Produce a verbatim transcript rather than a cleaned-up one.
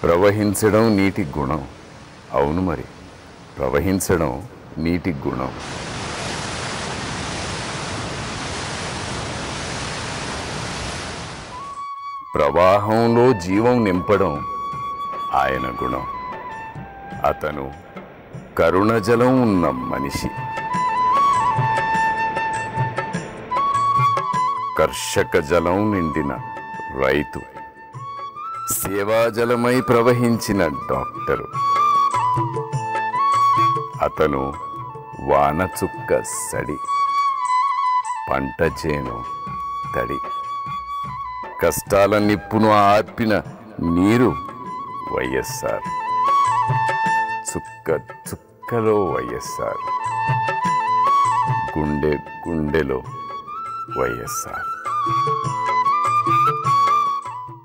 ప్రవహించడం నీటి గుణం. అవును మరి, ప్రవహించడం నీటి గుణం. ప్రవాహంలో జీవం నింపడం ఆయన గుణం. అతను కరుణజలం ఉన్న మనిషి. కర్షక జలం నిండిన రైతు. సేవాజలమై ప్రవహించిన డాక్టరు. అతను వానచుక్క సడి. పంట చేను తడి. కష్టాల నిప్పును ఆర్పిన నీరు వైఎస్ఆర్. చుక్క చుక్కలో వైఎస్ఆర్. గుండె గుండెలో వైఎస్ఆర్.